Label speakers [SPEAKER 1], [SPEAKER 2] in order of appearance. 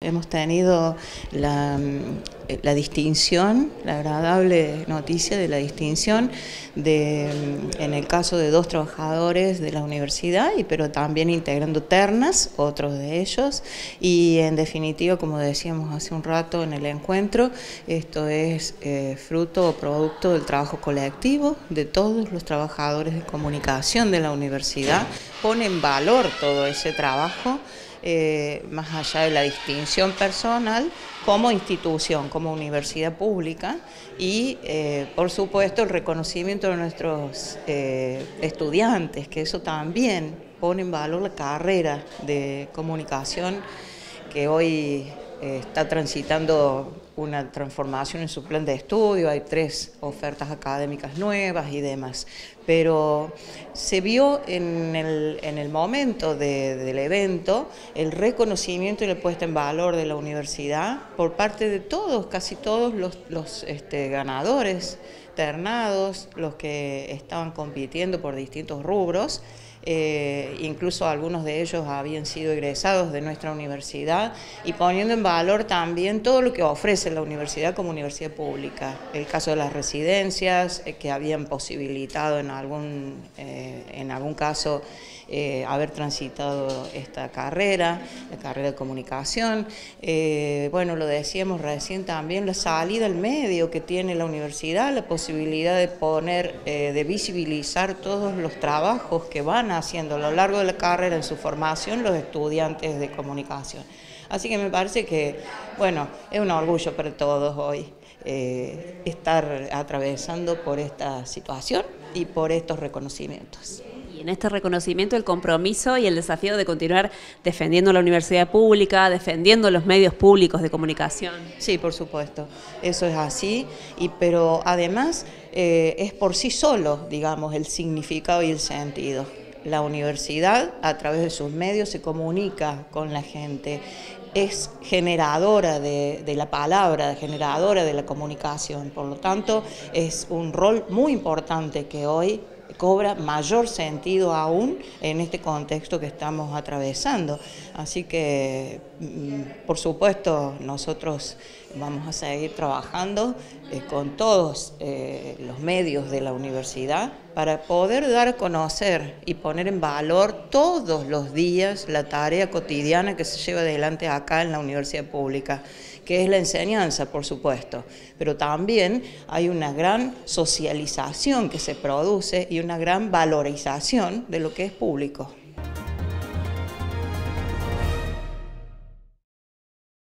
[SPEAKER 1] hemos tenido la distinción, la agradable noticia de la distinción en el caso de 2 trabajadores de la universidad, pero también integrando ternas, otros de ellos, y en definitiva, como decíamos hace un rato en el encuentro, esto es fruto o producto del trabajo colectivo de todos los trabajadores de comunicación de la universidad. Pone en valor todo ese trabajo, más allá de la distinción personal, como institución, como universidad pública, y por supuesto el reconocimiento de nuestros estudiantes, que eso también pone en valor la carrera de comunicación que hoy está transitando una transformación en su plan de estudio. Hay 3 ofertas académicas nuevas y demás, pero se vio en el momento del evento el reconocimiento y la puesta en valor de la universidad por parte de todos, casi todos los ganadores ternados, los que estaban compitiendo por distintos rubros. Incluso algunos de ellos habían sido egresados de nuestra universidad, y poniendo en valor también todo lo que ofrece la universidad como universidad pública. El caso de las residencias, que habían posibilitado en algún caso haber transitado esta carrera, la carrera de comunicación. Bueno, lo decíamos recién también, la salida al medio que tiene la universidad, la posibilidad de poner, de visibilizar todos los trabajos que van haciendo a lo largo de la carrera en su formación los estudiantes de comunicación. Así que me parece que, bueno, es un orgullo para todos hoy estar atravesando por esta situación y por estos reconocimientos.
[SPEAKER 2] Y en este reconocimiento el compromiso y el desafío de continuar defendiendo la universidad pública, defendiendo los medios públicos de comunicación.
[SPEAKER 1] Sí, por supuesto, eso es así, pero además es por sí solo, digamos, el significado y el sentido. La universidad, a través de sus medios, se comunica con la gente, es generadora de la palabra, generadora de la comunicación. Por lo tanto, es un rol muy importante que hoy cobra mayor sentido aún en este contexto que estamos atravesando. Así que, por supuesto, nosotros vamos a seguir trabajando con todos los medios de la universidad para poder dar a conocer y poner en valor todos los días la tarea cotidiana que se lleva adelante acá en la universidad pública, que es la enseñanza, por supuesto, pero también hay una gran socialización que se produce y una gran valorización de lo que es público.